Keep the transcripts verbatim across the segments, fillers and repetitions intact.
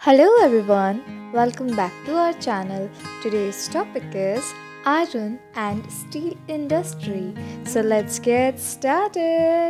Hello everyone, welcome back to our channel. Today's topic is iron and steel industry. So let's get started.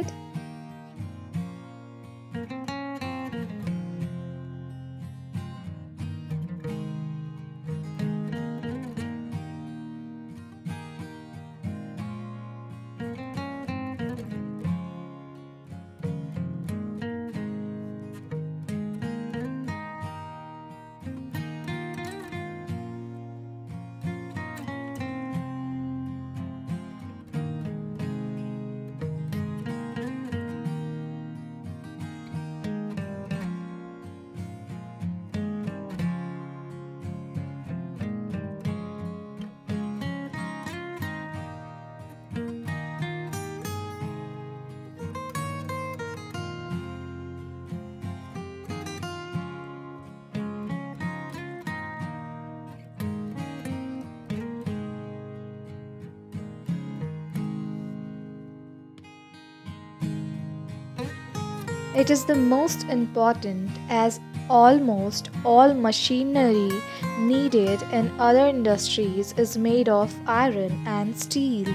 It is the most important as almost all machinery needed in other industries is made of iron and steel.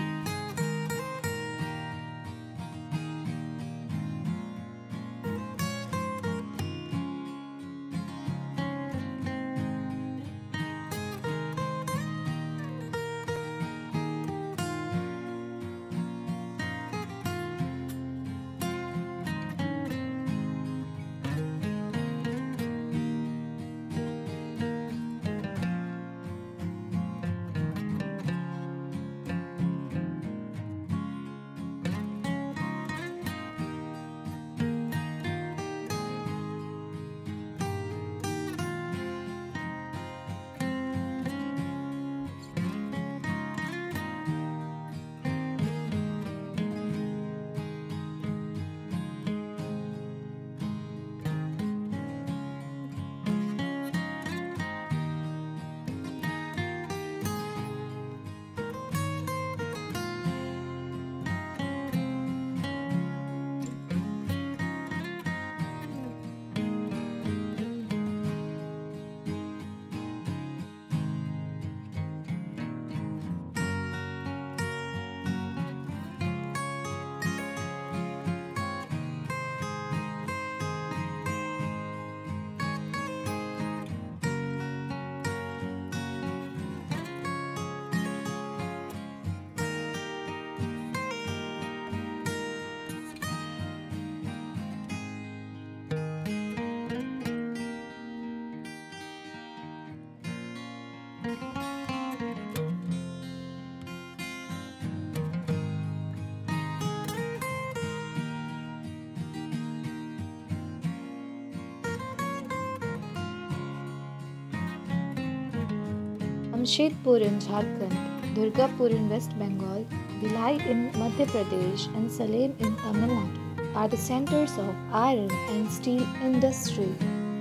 Jamshedpur in Jharkhand, Durgapur in West Bengal, Bhilai in Madhya Pradesh and Salem in Tamil Nadu are the centers of iron and steel industry.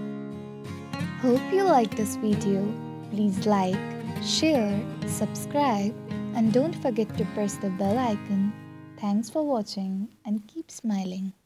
Hope you like this video. Please like, share, subscribe and don't forget to press the bell icon. Thanks for watching and keep smiling.